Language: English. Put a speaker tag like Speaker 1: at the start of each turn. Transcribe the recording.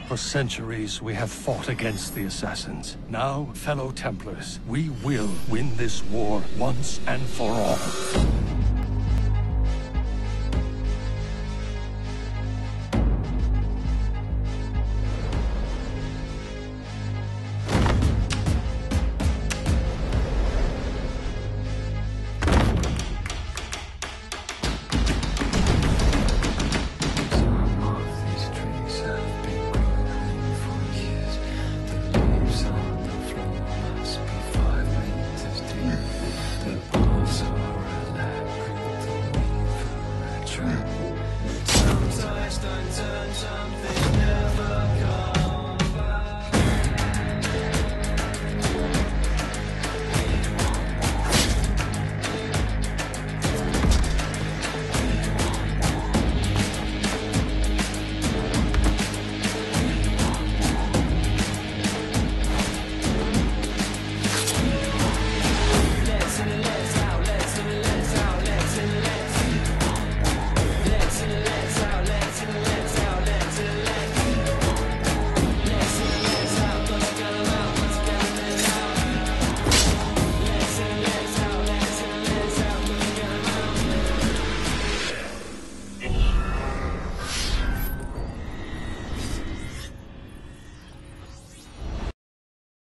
Speaker 1: For centuries, we have fought against the Assassins. Now, fellow Templars, we will win this war once and for all.